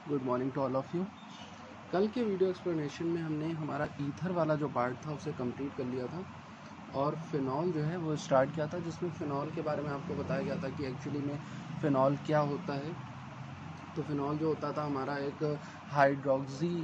Good morning to all of you. कल के video explanation में हमने हमारा ईथर वाला जो पार्ट था उसे कंप्लीट कर लिया था और फिनॉल जो है वो स्टार्ट किया था, जिसमें फ़िनॉल के बारे में आपको बताया गया था कि एक्चुअली में फ़िनॉल क्या होता है। तो फिनॉल जो होता था हमारा एक हाइड्रोक्सी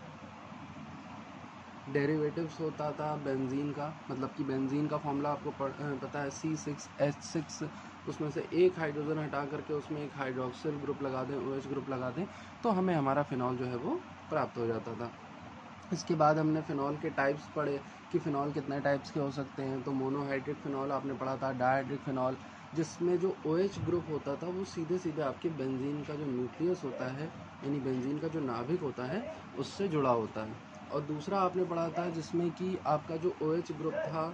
डेरिवेटिव्स होता था बेंजीन का, मतलब कि बेंजीन का फॉर्मूला आपको पता है C6H6। उसमें से एक हाइड्रोजन हटा करके उसमें एक हाइड्रोक्सिल ग्रुप लगा दें, OH ग्रुप लगा दें, तो हमें हमारा फिनॉल जो है वो प्राप्त हो जाता था। इसके बाद हमने फिनॉल के टाइप्स पढ़े कि फ़िनॉल कितने टाइप्स के हो सकते हैं। तो मोनोहाइड्रिक फ़िनॉल आपने पढ़ा था, डायहाइड्रिक फ़िनॉल जिसमें जो OH ग्रुप होता था वो सीधे सीधे आपके बेंजीन का जो न्यूक्लियस होता है, यानी बेंजीन का जो नाभिक होता है उससे जुड़ा होता है। और दूसरा आपने पढ़ा था जिसमें कि आपका जो OH ग्रुप था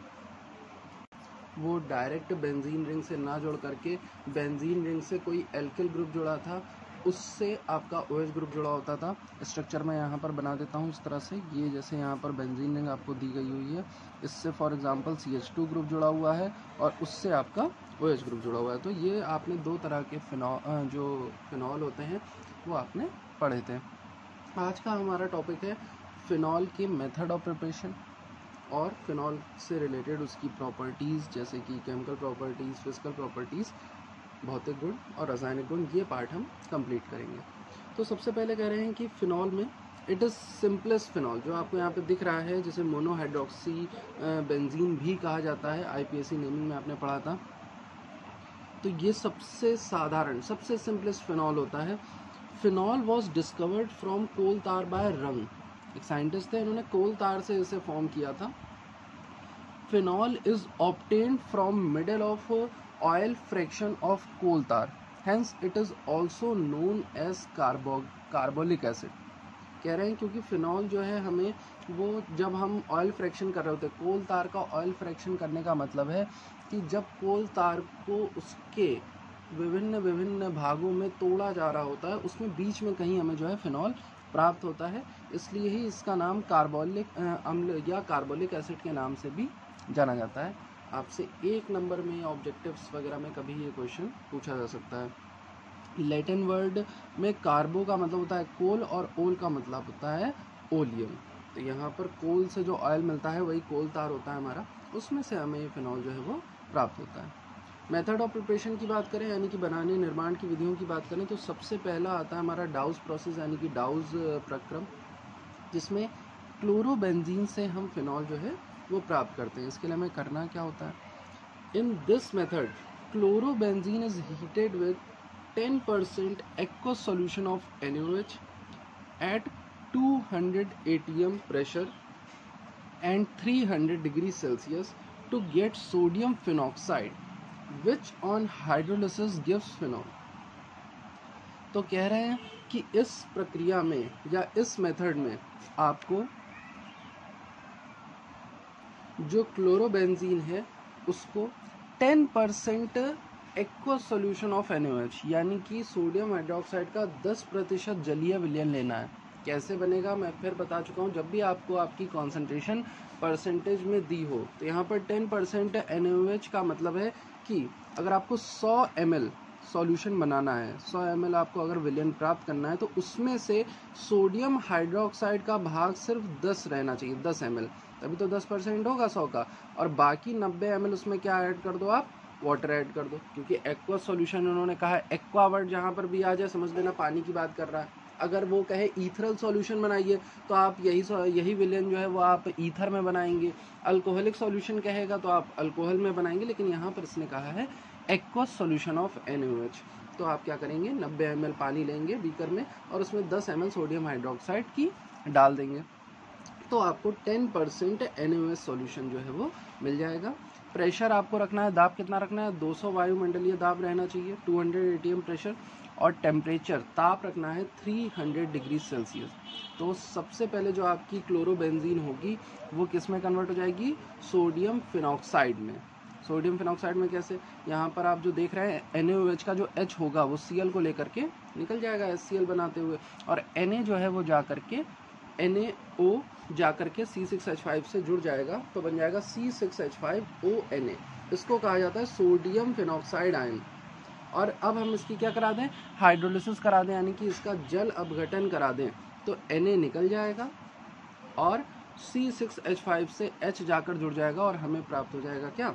वो डायरेक्ट बेंजीन रिंग से ना जोड़ करके बेंजीन रिंग से कोई एल्किल ग्रुप जुड़ा था, उससे आपका OH ग्रुप जुड़ा होता था। स्ट्रक्चर मैं यहाँ पर बना देता हूँ इस तरह से, ये जैसे यहाँ पर बेंजीन रिंग आपको दी गई हुई है, इससे फॉर एग्जांपल CH2 ग्रुप जुड़ा हुआ है और उससे आपका OH ग्रुप जुड़ा हुआ है। तो ये आपने दो तरह के जो फिनॉल होते हैं वो आपने पढ़े थे। आज का हमारा टॉपिक है फिनॉल के मेथड ऑफ प्रिपरेशन और फिनॉल से रिलेटेड उसकी प्रॉपर्टीज़, जैसे कि केमिकल प्रॉपर्टीज़, फिजिकल प्रॉपर्टीज़, भौतिक गुण और रासायनिक गुण। ये पार्ट हम कंप्लीट करेंगे। तो सबसे पहले कह रहे हैं कि फिनॉल में इट इज़ सिंपलेस्ट फिनॉल, जो आपको यहाँ पे दिख रहा है, जिसे मोनोहाइड्रोक्सी बेंजीन भी कहा जाता है, IPSC नेमिंग में आपने पढ़ा था। तो ये सबसे साधारण, सबसे सिंपलेस्ट फिनॉल होता है। Phenol was discovered from coal tar by रंग, एक साइंटिस्ट थे, इन्होंने कोल तार से इसे फॉर्म किया था। Phenol is obtained from middle of oil fraction of coal tar, hence it is also known as carbolic acid. कह रहे हैं क्योंकि फिनॉल जो है हमें वो जब हम ऑयल फ्रैक्शन कर रहे होते हैं, कोल तार का ऑयल फ्रैक्शन करने का मतलब है कि जब कोल तार को उसके विभिन्न विभिन्न भागों में तोड़ा जा रहा होता है, उसमें बीच में कहीं हमें जो है फिनॉल प्राप्त होता है। इसलिए ही इसका नाम कार्बोलिक अम्ल या कार्बोलिक एसिड के नाम से भी जाना जाता है। आपसे 1 नंबर में ऑब्जेक्टिव्स वगैरह में कभी ये क्वेश्चन पूछा जा सकता है। लैटिन वर्ड में कार्बो का मतलब होता है कोल और ओल का मतलब होता है ओलियम। तो यहाँ पर कोल से जो ऑयल मिलता है वही कोल तार होता है हमारा, उसमें से हमें ये फिनॉल जो है वो प्राप्त होता है। मेथड ऑफ प्रिपरेशन की बात करें, यानी कि बनाने निर्माण की विधियों की बात करें, तो सबसे पहला आता है हमारा डाउज प्रोसेस, यानी कि डाउज प्रक्रम, जिसमें क्लोरोबेंजीन से हम फिनॉल जो है वो प्राप्त करते हैं। इसके लिए हमें करना क्या होता है, in this method chlorobenzene is heated with 10% aqueous solution of NaOH at 200 atm pressure and 300 degrees Celsius to get sodium phenoxide, which on hydrolysis gives phenol। तो कह रहे हैं कि इस प्रक्रिया में या इस मेथड में आपको जो क्लोरोबेंजीन है उसको 10% एक्वस सॉल्यूशन ऑफ NaOH, यानी कि सोडियम हाइड्रोक्साइड का 10% जलीय विलयन लेना है। कैसे बनेगा मैं फिर बता चुका हूँ, जब भी आपको आपकी कॉन्सेंट्रेशन परसेंटेज में दी हो तो यहाँ पर 10% NaOH का मतलब है कि अगर आपको 100 ml सॉल्यूशन बनाना है, 100 ml आपको अगर विलयन प्राप्त करना है, तो उसमें से सोडियम हाइड्रोक्साइड का भाग सिर्फ 10 रहना चाहिए, 10 ml, तभी तो 10% होगा 100 का। और बाकी 90 ml उसमें क्या ऐड कर दो, आप वाटर ऐड कर दो, क्योंकि एक्वा सॉल्यूशन उन्होंने कहा है। एक्वा वर्ड जहाँ पर भी आ जाए समझ लेना पानी की बात कर रहा है। अगर वो कहे ईथरल सॉल्यूशन बनाइए तो आप यही विलयन जो है वो आप ईथर में बनाएंगे। अल्कोहलिक सॉल्यूशन कहेगा तो आप अल्कोहल में बनाएंगे, लेकिन यहाँ पर इसने कहा है एक्वस सॉल्यूशन ऑफ NaOH। तो आप क्या करेंगे, 90 ml पानी लेंगे बीकर में और उसमें 10 ml सोडियम हाइड्रोक्साइड की डाल देंगे, तो आपको 10% NaOH सॉल्यूशन जो है वो मिल जाएगा। प्रेशर आपको रखना है, दाब कितना रखना है, 200 वायुमंडलीय दाब रहना चाहिए, 200 ATM प्रेशर, और टेम्परेचर ताप रखना है 300 डिग्री सेल्सियस। तो सबसे पहले जो आपकी क्लोरोबेंजीन होगी वो किस में कन्वर्ट हो जाएगी, सोडियम फिनॉक्साइड में। सोडियम फिनॉक्साइड में कैसे, यहाँ पर आप जो देख रहे हैं NaOH का जो H होगा वो Cl को लेकर के निकल जाएगा HCl बनाते हुए, और Na जो है वो जा करके NaO जाकर के C6H5 से जुड़ जाएगा, तो बन जाएगा C6H5ONa। इसको कहा जाता है सोडियम फिनॉक्साइड आयन। और अब हम इसकी क्या करा दें, हाइड्रोलिसिस करा दें, यानी कि इसका जल अपघटन करा दें, तो Na निकल जाएगा और C6H5 से H जाकर जुड़ जाएगा और हमें प्राप्त हो जाएगा क्या,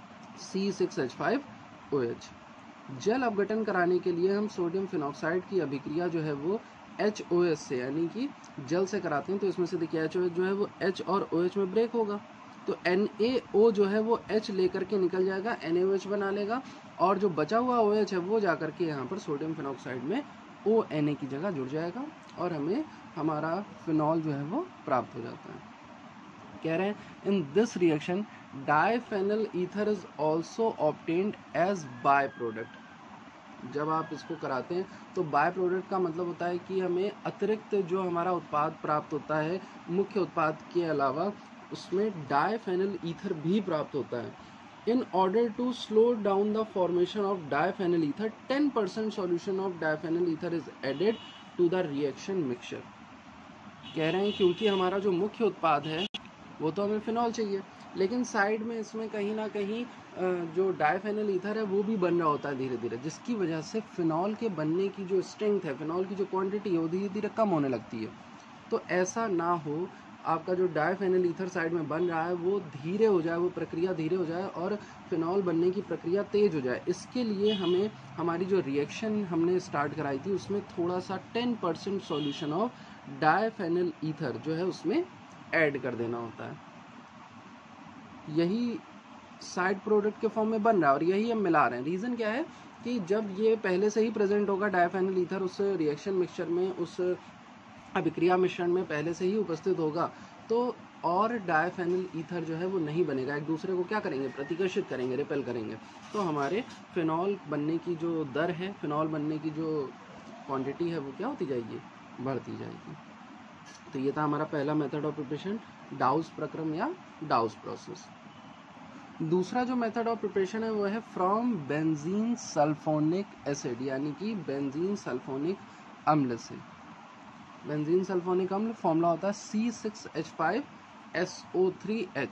C6H5OH। जल अपघटन कराने के लिए हम सोडियम फिनॉक्साइड की अभिक्रिया जो है वो HOH से यानी कि जल से कराते हैं, तो इसमें से देखिए HOH जो है वो H और OH में ब्रेक होगा, तो NaO जो है वो H लेकर के निकल जाएगा, NaOH बना लेगा और जो बचा हुआ OH है वो जाकर के यहाँ पर सोडियम फिनॉक्साइड में ONa की जगह जुड़ जाएगा और हमें हमारा फिनॉल जो है वो प्राप्त हो जाता है। कह रहे हैं in this reaction diphenyl ether is also obtained as by product. जब आप इसको कराते हैं तो बाय प्रोडक्ट का मतलब होता है कि हमें अतिरिक्त जो हमारा उत्पाद प्राप्त होता है मुख्य उत्पाद के अलावा, उसमें डाइफेनल ईथर भी प्राप्त होता है। In order to slow down the formation of diphenyl ether, 10% solution of diphenyl ether is added to the reaction mixture। कह रहे हैं क्योंकि हमारा जो मुख्य उत्पाद है वो तो हमें फिनॉल चाहिए, लेकिन साइड में इसमें कहीं ना कहीं जो डाइफेनल ईथर है वो भी बन रहा होता है धीरे धीरे, जिसकी वजह से फिनॉल के बनने की जो स्ट्रेंथ है, फिनॉल की जो क्वांटिटी है वो धीरे धीरे कम होने लगती है। तो ऐसा ना हो, आपका जो डाइफेनल ईथर साइड में बन रहा है वो धीरे हो जाए, वो प्रक्रिया धीरे हो जाए और फिनॉल बनने की प्रक्रिया तेज हो जाए। इसके लिए हमें हमारी जो रिएक्शन हमने स्टार्ट कराई थी उसमें थोड़ा सा 10% सॉल्यूशन ऑफ डाइफेनल ईथर जो है उसमें ऐड कर देना होता है। यही साइड प्रोडक्ट के फॉर्म में बन रहा है और यही हम मिला रहे हैं। रीज़न क्या है कि जब ये पहले से ही प्रेजेंट होगा डाइफेनल ईथर उस रिएक्शन मिक्सचर में, उस अभिक्रिया मिश्रण में पहले से ही उपस्थित होगा, तो और डाइफेनल ईथर जो है वो नहीं बनेगा, एक दूसरे को क्या करेंगे, प्रतिकर्षित करेंगे, रिपेल करेंगे, तो हमारे फिनॉल बनने की जो दर है, फिनॉल बनने की जो क्वांटिटी है वो क्या होती जाएगी, बढ़ती जाएगी। तो ये था हमारा पहला मेथड ऑफ प्रिपरेशन, डाउस प्रक्रम या डाउस प्रोसेस। दूसरा जो मेथड ऑफ प्रिपरेशन है वो है फ्रॉम बेंजीन सल्फोनिक एसिड, यानी कि बेंजीन सल्फोनिक अम्ल से। बेंजीन सल्फोनिक अम्ल फॉर्मूला होता है C6H5SO3H।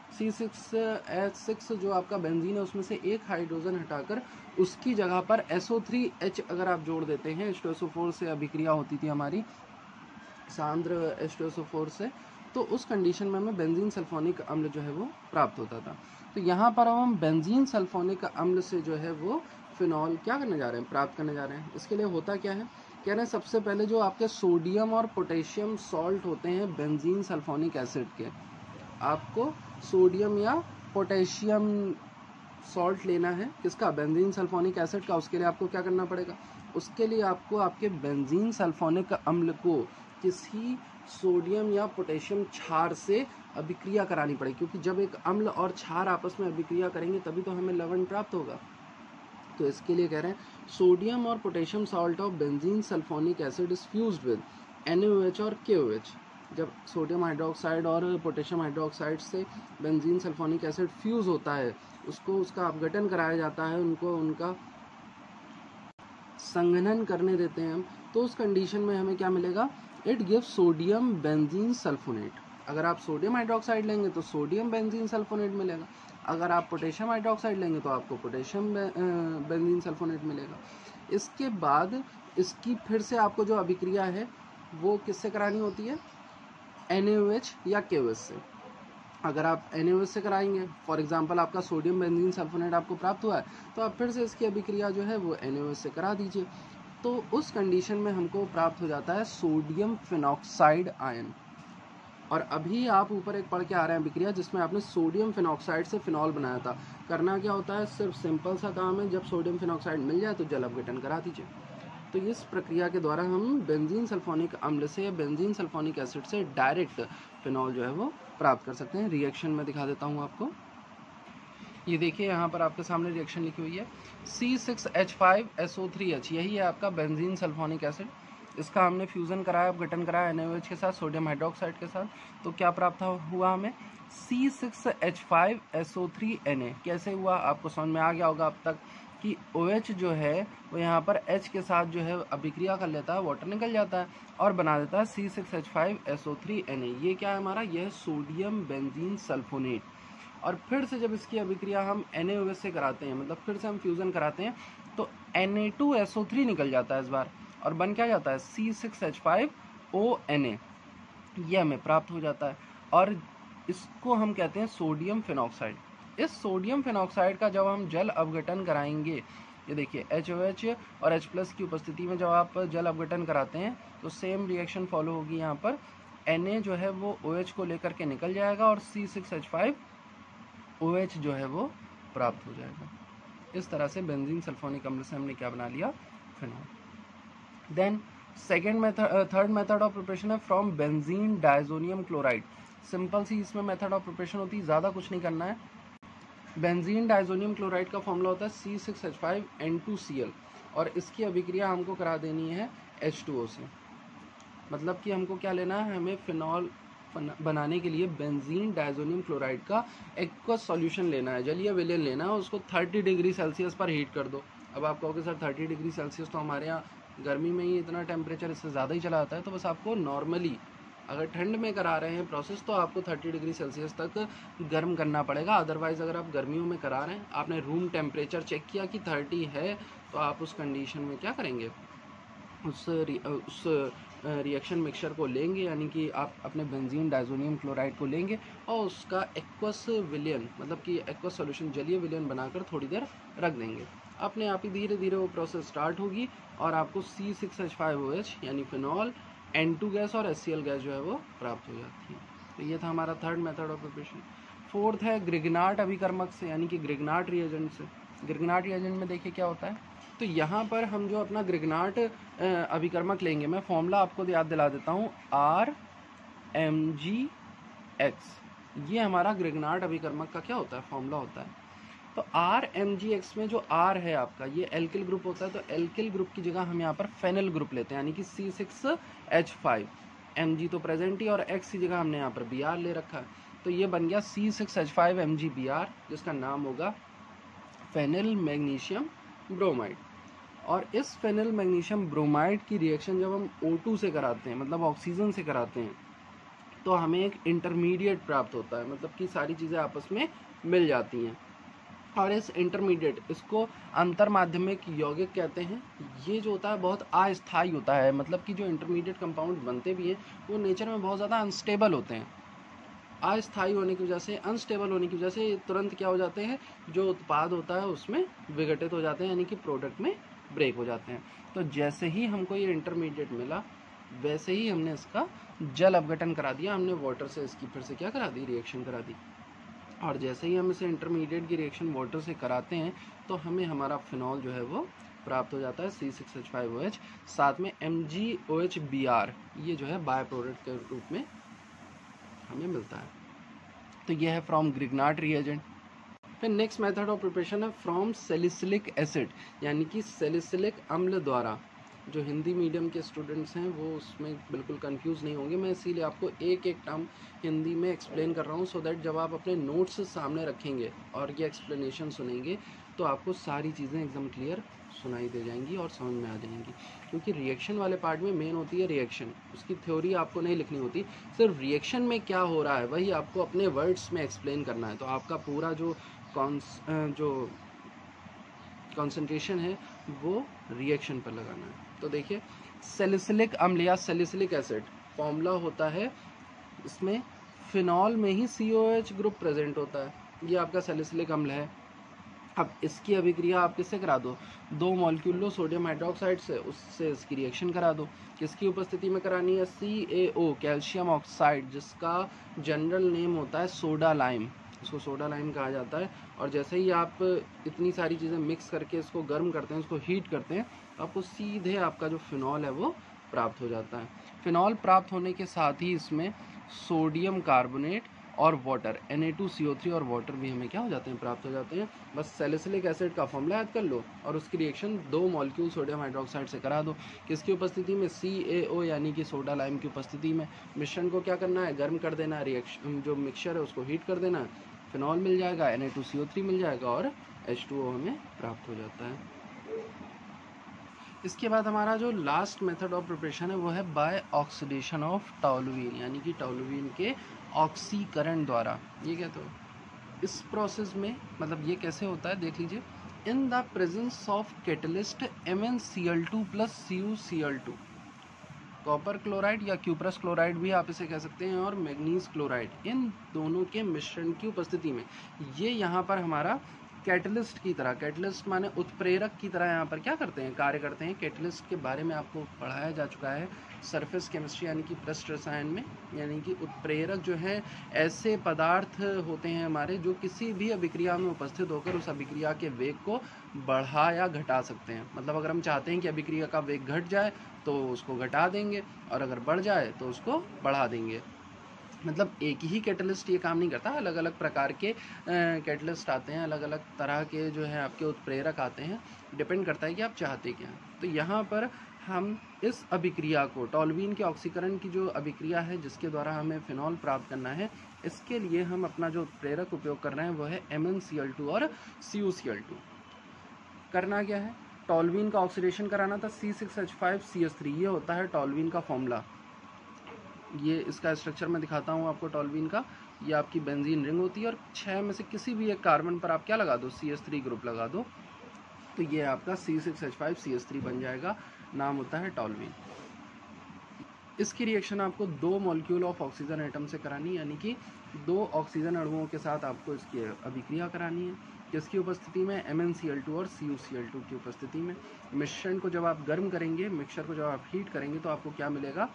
C6H6 जो आपका बेंजीन है उसमें से एक हाइड्रोजन हटाकर उसकी जगह पर SO3H अगर आप जोड़ देते हैं, H2SO4 से अभिक्रिया होती थी हमारी सांद्र H2SO4 से, तो उस कंडीशन में हमें बेंजीन सल्फोनिक अम्ल जो है वो प्राप्त होता था। तो यहाँ पर हम बेंजीन सल्फोनिक अम्ल से जो है वो फिनॉल क्या करने जा रहे हैं, प्राप्त करने जा रहे हैं। इसके लिए होता क्या है, कह रहे हैं सबसे पहले जो आपके सोडियम और पोटेशियम सॉल्ट होते हैं बेंजीन सल्फोनिक एसिड के, आपको सोडियम या पोटेशियम सॉल्ट लेना है, किसका, बेंजीन सल्फोनिक एसिड का। उसके लिए आपको क्या करना पड़ेगा, उसके लिए आपको आपके बेंजीन सल्फोनिक अम्ल को किसी सोडियम या पोटेशियम क्षार से अभिक्रिया करानी पड़ेगी, क्योंकि जब एक अम्ल और क्षार आपस में अभिक्रिया करेंगे तभी तो हमें लवण प्राप्त होगा। तो इसके लिए कह रहे हैं सोडियम और potassium salt of benzene sulphonic acid is fused with NaOH और KOH। जब सोडियम हाइड्रोक्साइड और पोटेशियम हाइड्रोक्साइड से बेंजीन सल्फोनिक एसिड फ्यूज होता है, उसको उसका अपघटन कराया जाता है, उनको उनका संघनन करने देते हैं हम, तो उस कंडीशन में हमें क्या मिलेगा, it gives sodium benzene sulphonate. अगर आप सोडियम हाइड्रोक्साइड लेंगे तो सोडियम बेंजीन सल्फोनेट मिलेगा, अगर आप पोटेशियम हाइड्रोक्साइड लेंगे तो आपको पोटेशियम बेंजीन सल्फोनेट मिलेगा। इसके बाद इसकी फिर से आपको जो अभिक्रिया है वो किससे करानी होती है, NaOH या KOH से। अगर आप NaOH से कराएंगे, फॉर एग्जांपल आपका सोडियम बेंजीन सल्फोनेट आपको प्राप्त हुआ है, तो आप फिर से इसकी अभिक्रिया जो है वो NaOH से करा दीजिए, तो उस कंडीशन में हमको प्राप्त हो जाता है सोडियम फिनॉक्साइड आयन। और अभी आप ऊपर एक पढ़ के आ रहे हैं अभिक्रिया जिसमें आपने सोडियम फिनॉक्साइड से फिनॉल बनाया था। करना क्या होता है, सिर्फ सिंपल सा काम है, जब सोडियम फिनॉक्साइड मिल जाए तो जल अपघटन करा दीजिए। तो इस प्रक्रिया के द्वारा हम बेंजीन सल्फोनिक अम्ल से या बेंजीन सल्फोनिक एसिड से डायरेक्ट फिनॉल जो है वो प्राप्त कर सकते हैं। रिएक्शन में दिखा देता हूँ आपको, ये देखिए यहाँ पर आपके सामने रिएक्शन लिखी हुई है C6H5SO3H, यही है आपका बेंजीन सल्फोनिक एसिड। इसका हमने फ्यूज़न कराया, अपघटन कराया NaOH के साथ, सोडियम हाइड्रोक्साइड के साथ, तो क्या प्राप्त हुआ हमें, C6H5SO3Na। कैसे हुआ आपको समझ में आ गया होगा अब तक कि OH जो है वो यहाँ पर H के साथ जो है अभिक्रिया कर लेता है, वाटर निकल जाता है और बना देता है C6H5SO3Na। ये क्या है हमारा, यह सोडियम बेंजीन सल्फोनेट। और फिर से जब इसकी अभिक्रिया हम NaOH से कराते हैं, मतलब फिर से हम फ्यूज़न कराते हैं, तो Na2SO3 निकल जाता है इस बार, और बन क्या जाता है C6H5ONa, ये हमें प्राप्त हो जाता है। और इसको हम कहते हैं सोडियम फिनॉक्साइड। इस सोडियम फिनॉक्साइड का जब हम जल अपघटन कराएंगे, ये देखिए HOH और H+ की उपस्थिति में जब आप जल अपघटन कराते हैं तो सेम रिएक्शन फॉलो होगी। यहाँ पर Na जो है वो OH को लेकर के निकल जाएगा और C6H5OH जो है वो प्राप्त हो जाएगा। इस तरह से बेंजीन सल्फोनिक अम्ल से हमने क्या बना लिया, phenol. Then third method of preparation है from benzene diazonium chloride. Simple सी इसमें मेथड ऑफ प्रिपरेशन होती है, ज़्यादा कुछ नहीं करना है। बेंजीन डायजोनियम क्लोराइड का फॉर्मूला होता है C6H5N2Cl, और इसकी अभिक्रिया हमको करा देनी है H2O से। मतलब कि हमको क्या लेना है, हमें फिनॉल बनाने के लिए बेंजीन डायजोनियम क्लोराइड का एक्वस सॉल्यूशन लेना है, जलीय विलयन लेना है, उसको 30 डिग्री सेल्सियस पर हीट कर दो। अब आप कहोगे सर 30 डिग्री सेल्सियस तो हमारे यहाँ गर्मी में ही इतना टेम्परेचर, इससे ज़्यादा ही चला आता है। तो बस आपको नॉर्मली अगर ठंड में करा रहे हैं प्रोसेस तो आपको 30 डिग्री सेल्सियस तक गर्म करना पड़ेगा। अदरवाइज़ अगर आप गर्मियों में करा रहे हैं, आपने रूम टेम्परेचर चेक किया कि 30 है, तो आप उस कंडीशन में क्या करेंगे, उस रिएक्शन मिक्सचर को लेंगे, यानी कि आप अपने बेंजीन डायजोनियम क्लोराइड को लेंगे और उसका एक्वस विलयन, मतलब कि एक्वस सॉल्यूशन जलीय विलयन बनाकर थोड़ी देर रख देंगे। अपने आप ही धीरे धीरे वो प्रोसेस स्टार्ट होगी और आपको C6H5OH यानी फिनॉल, N2 गैस और HCl गैस जो है वो प्राप्त हो जाती है। तो ये था हमारा third method of preparation. Fourth है ग्रिग्नार्ट अभिकर्मक से, यानी कि ग्रिग्नार्ट रिएजेंट से। ग्रिग्नार्ट रिएजेंट में देखिए क्या होता है, तो यहाँ पर हम जो अपना ग्रिग्नार्ट अभिकर्मक लेंगे, मैं फॉर्मूला आपको याद दिला देता हूँ, RMgX, ये हमारा ग्रिग्नार्ट अभिकर्मक का क्या होता है, फॉर्मूला होता है। तो RMgX में जो R है आपका, ये एल्किल ग्रुप होता है, तो एल्किल ग्रुप की जगह हम यहाँ पर फेनिल ग्रुप लेते हैं, यानी कि C6H5, Mg तो प्रेजेंट ही, और X की जगह हमने यहाँ पर Br ले रखा है, तो ये बन गया C6H5MgBr, जिसका नाम होगा फेनिल मैग्नीशियम ब्रोमाइड। और इस फेनिल मैग्नीशियम ब्रोमाइड की रिएक्शन जब हम O2 से कराते हैं, मतलब ऑक्सीजन से कराते हैं, तो हमें एक इंटरमीडिएट प्राप्त होता है, मतलब कि सारी चीज़ें आपस में मिल जाती हैं। और इस इंटरमीडिएट, इसको अंतरमाध्यमिक यौगिक कहते हैं। ये जो होता है बहुत अस्थायी होता है, मतलब कि जो इंटरमीडिएट कंपाउंड बनते भी हैं वो नेचर में बहुत ज़्यादा अनस्टेबल होते हैं। अस्थायी होने की वजह से, अनस्टेबल होने की वजह से तुरंत क्या हो जाते हैं, जो उत्पाद होता है उसमें विघटित हो जाते हैं, यानी कि प्रोडक्ट में ब्रेक हो जाते हैं। तो जैसे ही हमको ये इंटरमीडिएट मिला, वैसे ही हमने इसका जल अपघटन करा दिया, हमने वाटर से इसकी फिर से क्या करा दी, रिएक्शन करा दी। और जैसे ही हम इसे इंटरमीडिएट की रिएक्शन वाटर से कराते हैं तो हमें हमारा फिनॉल जो है वो प्राप्त हो जाता है C6H5OH, साथ में MgOHBr, ये जो है बाय प्रोडक्ट के रूप में हमें मिलता है। तो ये है फ्रॉम ग्रिग्नार्ट रिएजेंट। फिर नेक्स्ट मेथड ऑफ प्रिपरेशन है फ्रॉम सैलिसिलिक एसिड, यानी कि सैलिसिलिक अम्ल द्वारा। जो हिंदी मीडियम के स्टूडेंट्स हैं वो उसमें बिल्कुल कंफ्यूज नहीं होंगे, मैं इसीलिए आपको एक एक टर्म हिंदी में एक्सप्लेन कर रहा हूँ, सो दैट जब आप अपने नोट्स सामने रखेंगे और ये एक्सप्लेनेशन सुनेंगे तो आपको सारी चीज़ें एकदम क्लियर सुनाई दे जाएंगी और समझ में आ जाएंगी। क्योंकि रिएक्शन वाले पार्ट में मेन होती है रिएक्शन, उसकी थ्योरी आपको नहीं लिखनी होती, सिर्फ रिएक्शन में क्या हो रहा है वही आपको अपने वर्ड्स में एक्सप्लेन करना है। तो आपका पूरा जो कंसंट्रेशन है वो रिएक्शन पर लगाना है। तो देखिए सैलिसिलिक अम्ल या सैलिसिलिक एसिड, फॉर्मूला होता है इसमें फिनॉल में ही COH ग्रुप प्रेजेंट होता है, ये आपका सैलिसिलिक अम्ल है। अब इसकी अभिक्रिया आप किससे करा दो, 2 मॉलिक्यूल लो सोडियम हाइड्रोक्साइड से, उससे इसकी रिएक्शन करा दो। किसकी उपस्थिति में करानी है, CaO कैल्शियम ऑक्साइड, जिसका जनरल नेम होता है सोडा लाइम, इसको सोडा लाइम कहा जाता है। और जैसे ही आप इतनी सारी चीज़ें मिक्स करके इसको गर्म करते हैं, इसको हीट करते हैं, तो आपको सीधे आपका जो फिनॉल है वो प्राप्त हो जाता है। फिनॉल प्राप्त होने के साथ ही इसमें सोडियम कार्बोनेट और वाटर Na2CO3 और वाटर भी हमें क्या हो जाते हैं, प्राप्त हो जाते हैं। बस सैलिसिलिक एसिड का फॉर्मूला याद कर लो और उसकी रिएक्शन 2 मॉलिक्यूल सोडियम हाइड्रोक्साइड से करा दो। किसकी उपस्थिति में, CaO यानी कि सोडा लाइम की उपस्थिति में। मिश्रण को क्या करना है, गर्म कर देना है, रिएक्शन जो मिक्सचर है उसको हीट कर देना है, फिनॉल मिल जाएगा, Na2CO3 मिल जाएगा और H2O हमें प्राप्त हो जाता है। इसके बाद हमारा जो लास्ट मेथड ऑफ प्रिपरेशन है वो है बाय ऑक्सीडेशन ऑफ टॉलुवीन, यानी कि टॉलुवीन के ऑक्सीकरण द्वारा। ये क्या, तो इस प्रोसेस में मतलब ये कैसे होता है देख लीजिए। In the presence of catalyst MnCl2 plus CuCl2। Copper chloride या क्यूप्रस क्लोराइड भी आप इसे कह सकते हैं, और मैग्नीज क्लोराइड, इन दोनों के मिश्रण की उपस्थिति में ये यहाँ पर हमारा कैटलिस्ट की तरह, कैटलिस्ट माने उत्प्रेरक की तरह यहाँ पर क्या करते हैं, कार्य करते हैं। कैटलिस्ट के बारे में आपको पढ़ाया जा चुका है सरफेस केमिस्ट्री यानी कि पृष्ठ रसायन में, यानी कि उत्प्रेरक जो है ऐसे पदार्थ होते हैं हमारे जो किसी भी अभिक्रिया में उपस्थित होकर उस अभिक्रिया के वेग को बढ़ा या घटा सकते हैं। मतलब अगर हम चाहते हैं कि अभिक्रिया का वेग घट जाए तो उसको घटा देंगे, और अगर बढ़ जाए तो उसको बढ़ा देंगे। मतलब एक ही कैटलिस्ट ये काम नहीं करता, अलग अलग प्रकार के कैटलिस्ट आते हैं, अलग अलग तरह के जो है आपके उत्प्रेरक आते हैं, डिपेंड करता है कि आप चाहते क्या हैं। तो यहाँ पर हम इस अभिक्रिया को, टॉल्यूइन के ऑक्सीकरण की जो अभिक्रिया है जिसके द्वारा हमें फिनॉल प्राप्त करना है, इसके लिए हम अपना जो उत्प्रेरक उपयोग कर रहे हैं वो है MnCl2 और CuCl2। करना क्या है, टॉल्यूइन का ऑक्सीडेशन कराना था, C6H5CH3, ये होता है टॉल्यूइन का फॉर्मूला। ये इसका स्ट्रक्चर मैं दिखाता हूँ आपको टॉल्यूइन का। ये आपकी बेंजीन रिंग होती है, और 6 में से किसी भी एक कार्बन पर आप क्या लगा दो, CH3 ग्रुप लगा दो, तो ये आपका C6H5CH3 बन जाएगा, नाम होता है टॉल्यूइन। इसकी रिएक्शन आपको 2 मॉलिक्यूल ऑफ ऑक्सीजन एटम से करानी, यानी कि 2 ऑक्सीजन अणुओं के साथ आपको इसकी अभिक्रिया करानी है। किसकी उपस्थिति में, MnCl2 और CuCl2 की उपस्थिति में। मिश्रण को जब आप गर्म करेंगे, मिक्सचर को जब आप हीट करेंगे, तो आपको क्या मिलेगा,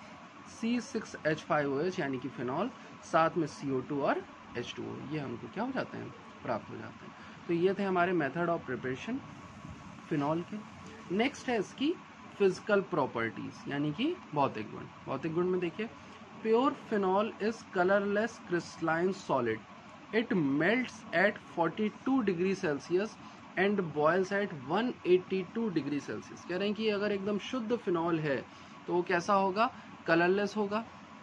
C6H5OH यानी कि फिनॉल, साथ में CO2 और H2O, ये हमको क्या हो जाते हैं, प्राप्त हो जाते हैं। तो ये थे हमारे मेथड ऑफ प्रिपरेशन फिनॉल के। नेक्स्ट है इसकी फिजिकल प्रॉपर्टीज, यानी कि भौतिक गुण। भौतिक गुण में देखिए, pure phenol is colourless crystalline solid, it melts at 42 degree Celsius and boils at 182 degree Celsius. कह रहे हैं कि अगर एकदम शुद्ध फिनॉल है तो वो कैसा होगा, कलरलेस होगा।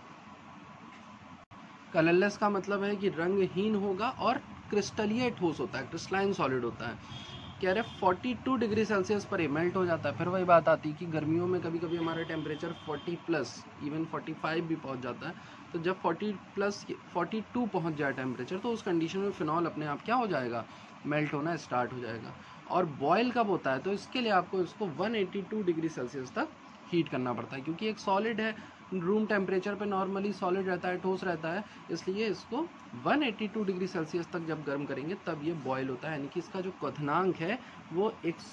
कलरलेस का मतलब है कि रंगहीन होगा, और क्रिस्टलीय ठोस होता है, क्रिस्टलाइन सॉलिड होता है। कह रहे 42 डिग्री सेल्सियस पर ये मेल्ट हो जाता है। फिर वही बात आती है कि गर्मियों में कभी कभी हमारा टेम्परेचर 40 प्लस इवन 45 भी पहुंच जाता है। तो जब 40 प्लस 42 पहुंच जाए टेम्परेचर, तो उस कंडीशन में फिनॉल अपने आप क्या हो जाएगा, मेल्ट होना स्टार्ट हो जाएगा। और बॉयल कब होता है, तो इसके लिए आपको इसको 182 डिग्री सेल्सियस तक हीट करना पड़ता है, क्योंकि एक सॉलिड है, रूम टेम्परेचर पे नॉर्मली सॉलिड रहता है, ठोस रहता है, इसलिए इसको 182 डिग्री सेल्सियस तक जब गर्म करेंगे तब ये बॉयल होता है, यानी कि इसका जो क्वथनांक है वो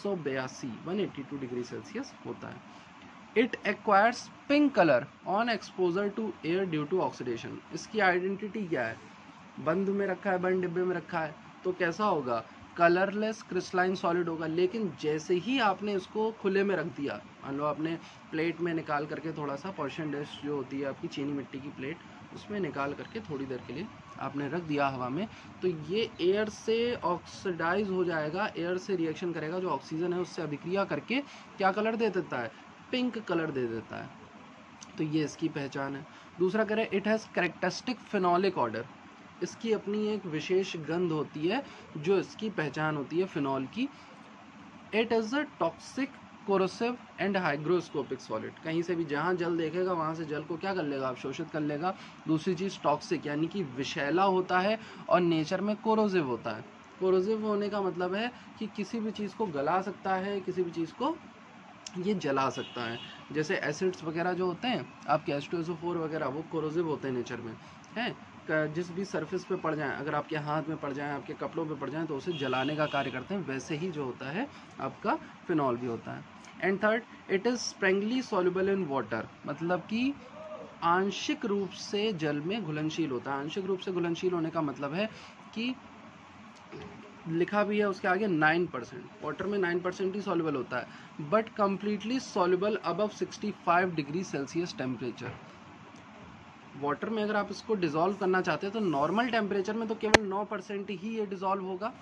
182 डिग्री सेल्सियस होता है। It acquires pink colour on exposure to air due to oxidation. इसकी आइडेंटिटी क्या है, बंद में रखा है, बंद डिब्बे में रखा है, तो कैसा होगा, कलरलेस क्रिस्टलाइन सॉलिड होगा। लेकिन जैसे ही आपने इसको खुले में रख दिया, मान लो आपने प्लेट में निकाल करके थोड़ा सा पर्शियन डिश जो होती है आपकी चीनी मिट्टी की प्लेट, उसमें निकाल करके थोड़ी देर के लिए आपने रख दिया हवा में, तो ये एयर से ऑक्सीडाइज हो जाएगा, एयर से रिएक्शन करेगा, जो ऑक्सीजन है उससे अभिक्रिया करके क्या कलर दे देता है, पिंक कलर दे देता है। तो ये इसकी पहचान है। दूसरा करें, it has characteristic phenolic odour. इसकी अपनी एक विशेष गंध होती है जो इसकी पहचान होती है फिनॉल की। It is a toxic, corrosive and hygroscopic solid. कहीं से भी जहाँ जल देखेगा वहाँ से जल को क्या कर लेगा, अवशोषित कर लेगा। दूसरी चीज़ टॉक्सिक, यानी कि विषैला होता है, और नेचर में कोरोसिव होता है। कोरोसिव होने का मतलब है कि किसी भी चीज़ को गला सकता है, किसी भी चीज़ को ये जला सकता है। जैसे एसिड्स वगैरह जो होते हैं आपके H2SO4 वगैरह, वो कोरोसिव होते हैं नेचर में, हैं। जिस भी सरफेस पे पड़ जाएं, अगर आपके हाथ में पड़ जाएं, आपके कपड़ों पे पड़ जाएं, तो उसे जलाने का कार्य करते हैं। वैसे ही जो होता है आपका फिनॉल भी होता है। And third, it is sparingly soluble in water, मतलब कि आंशिक रूप से जल में घुलनशील होता है। आंशिक रूप से घुलनशील होने का मतलब है कि लिखा भी है उसके आगे 9%, वाटर में 9% ही सॉल्युबल होता है, but completely soluble above 65 degree Celsius temperature. Water में अगर आप इसको डिसॉल्व करना चाहते हैं तो नॉर्मल टेम्परेचर में तो केवल 9% ही ये डिसॉल्व होगा,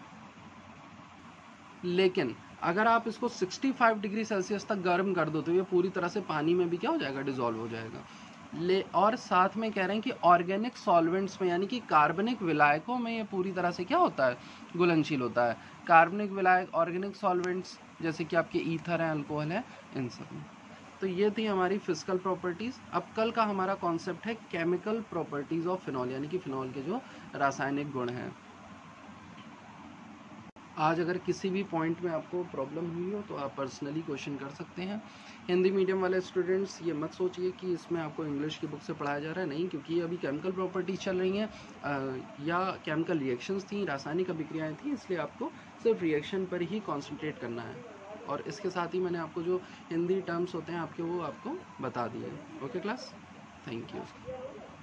लेकिन अगर आप इसको 65 डिग्री सेल्सियस तक गर्म कर दो तो ये पूरी तरह से पानी में भी क्या हो जाएगा, डिसॉल्व हो जाएगा। और साथ में कह रहे हैं कि ऑर्गेनिक सॉल्वेंट्स में, यानी कि कार्बनिक विलायकों में ये पूरी तरह से क्या होता है, घुलनशील होता है। कार्बनिक विलायक, ऑर्गेनिक सॉल्वेंट्स जैसे कि आपके ईथर है, अल्कोहल है, इन सब में। तो ये थी हमारी फिजिकल प्रॉपर्टीज़। अब कल का हमारा कॉन्सेप्ट है केमिकल प्रॉपर्टीज़ ऑफ फिनॉल, यानी कि फिनॉल के जो रासायनिक गुण हैं। आज अगर किसी भी पॉइंट में आपको प्रॉब्लम हुई हो तो आप पर्सनली क्वेश्चन कर सकते हैं। हिंदी मीडियम वाले स्टूडेंट्स ये मत सोचिए कि इसमें आपको इंग्लिश की बुक से पढ़ाया जा रहा है, नहीं, क्योंकि ये अभी केमिकल प्रॉपर्टीज चल रही हैं या केमिकल रिएक्शंस थी, रासायनिक अभिक्रियाएँ थी, इसलिए आपको सिर्फ रिएक्शन पर ही कॉन्सेंट्रेट करना है। और इसके साथ ही मैंने आपको जो हिंदी टर्म्स होते हैं आपके वो आपको बता दिए। Okay class, thank you.